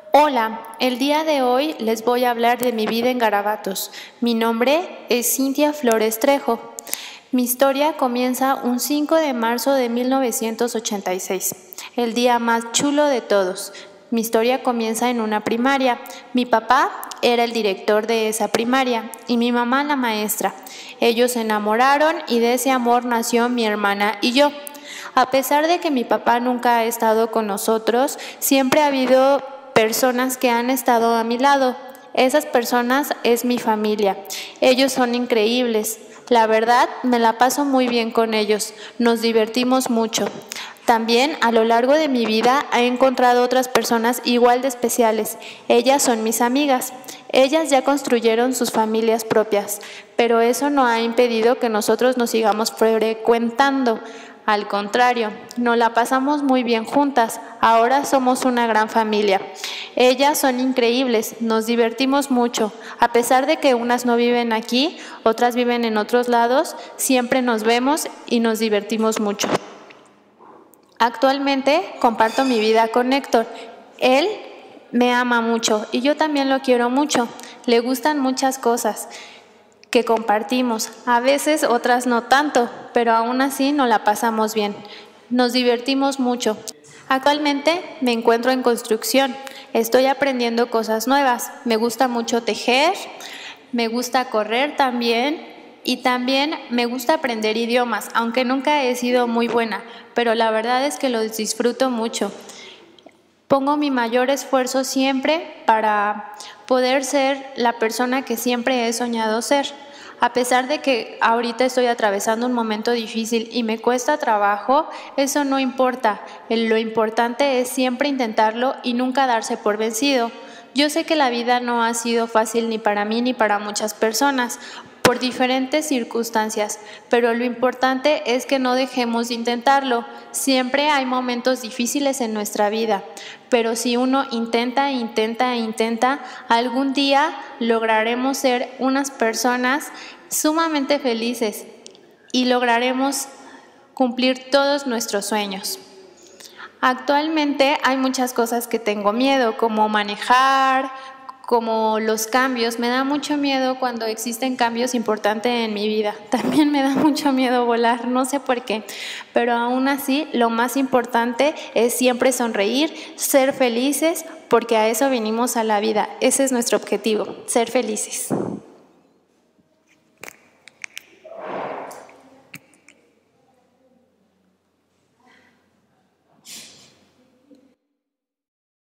Hola, el día de hoy les voy a hablar de mi vida en Garabatos. Mi nombre es Cintia Flores Trejo. Mi historia comienza un 5 de marzo de 1986, el día más chulo de todos. Mi historia comienza en una primaria. Mi papá era el director de esa primaria y mi mamá la maestra. Ellos se enamoraron y de ese amor nació mi hermana y yo. A pesar de que mi papá nunca ha estado con nosotros, siempre ha habido personas que han estado a mi lado. Esas personas es mi familia. Ellos son increíbles. La verdad, me la paso muy bien con ellos. Nos divertimos mucho. También a lo largo de mi vida he encontrado otras personas igual de especiales. Ellas son mis amigas. Ellas ya construyeron sus familias propias, pero eso no ha impedido que nosotros nos sigamos frecuentando. Al contrario, nos la pasamos muy bien juntas. Ahora somos una gran familia. Ellas son increíbles, nos divertimos mucho. A pesar de que unas no viven aquí, otras viven en otros lados, siempre nos vemos y nos divertimos mucho. Actualmente comparto mi vida con Héctor. Él me ama mucho y yo también lo quiero mucho. Le gustan muchas cosas que compartimos, a veces otras no tanto, pero aún así nos la pasamos bien. Nos divertimos mucho. Actualmente me encuentro en construcción. Estoy aprendiendo cosas nuevas. Me gusta mucho tejer, me gusta correr también y también me gusta aprender idiomas, aunque nunca he sido muy buena, pero la verdad es que lo disfruto mucho. Pongo mi mayor esfuerzo siempre para poder ser la persona que siempre he soñado ser. A pesar de que ahorita estoy atravesando un momento difícil y me cuesta trabajo, eso no importa. Lo importante es siempre intentarlo y nunca darse por vencido. Yo sé que la vida no ha sido fácil ni para mí ni para muchas personas, por diferentes circunstancias, pero lo importante es que no dejemos de intentarlo. Siempre hay momentos difíciles en nuestra vida, pero si uno intenta, algún día lograremos ser unas personas sumamente felices y lograremos cumplir todos nuestros sueños. Actualmente hay muchas cosas que tengo miedo, como manejar, como los cambios. Me da mucho miedo cuando existen cambios importantes en mi vida. También me da mucho miedo volar, no sé por qué, pero aún así lo más importante es siempre sonreír, ser felices, porque a eso venimos a la vida. Ese es nuestro objetivo, ser felices.